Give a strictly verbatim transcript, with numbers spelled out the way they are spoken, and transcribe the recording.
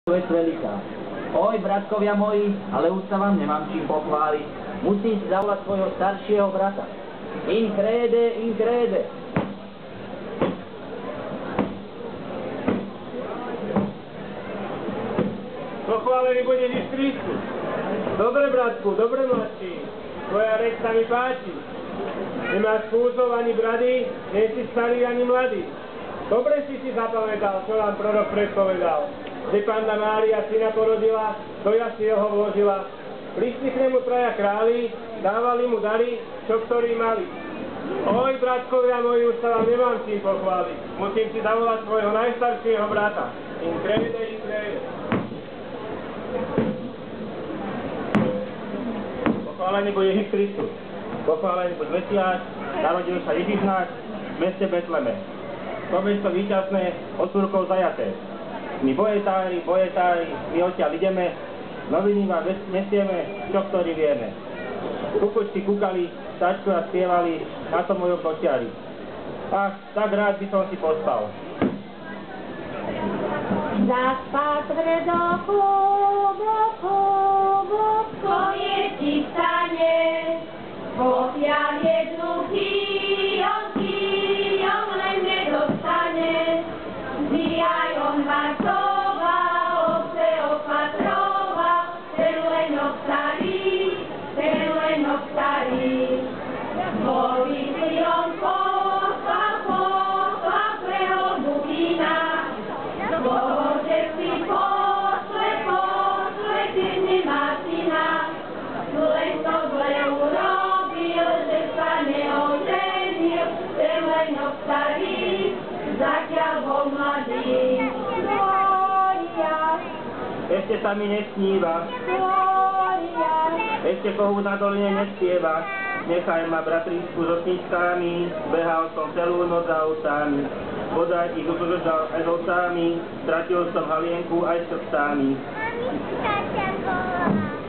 je veľká. Oj, bratkovia moji, ale už sa vám nemám čím pochváliť. Musím si zavolať svojho staršieho brata. In crede, in crede. Pochválený bude Ježiš Kristus. Dobre, bratku, dobre, mladší. Tvoja reč sa mi páči. Nemáš kúzov ani brady, nie si starý ani mladý. Dobre si si zapamätal, čo vám prorok predpovedal. Že Panna Mária syna porodila, do jasie ho vložila. Prišli k nemu traja králi, dávali mu dary, čo ktorí mali. Oj, bratkovia moji, už sa vám nemám čím pochváliť. Musím si zavolať svojho najstaršieho brata. In crede, in crede. Pochválený bude Ježiš Kristus. Pochválený bude Mesiáš, narodil sa Ježiš náš v meste Betleme. To mesto víťazné, od Turkov zajaté. My bojetári, bojetári, my odtiaľ ideme, noviny vám nesieme, čo ktorí vieme. Kukučky kúkali, tačkovia spievali na tom mojom kočiari. Ach, tak rád by som si pospal. Zaspať do klubu, klubu, co je ti stane, pokiaľ jednu chvíľu, chvíľu len nedostane. Zvíjaj on vartova, obce opatrova, ten lenok starý, ten lenok starý. Boli si on posla, posla prehodu vína, Bože si posle, posle, keď nemá syna, len to zle urobil, že sa neoženil, ten lenok starý, zatiaľ bol mladý. Glória, Ešte sa mi nesníva, glória, ešte kohút na doline nespieva. Nechaj ma, bratríčku, so sničkami, behal som celú noc za ovcami. Podaj ich udržal aj s ovcami, stratil som halienku aj s krstami. Mamička ťa volá.